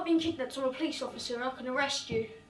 been kidnapped, I'm a police officer and I can arrest you.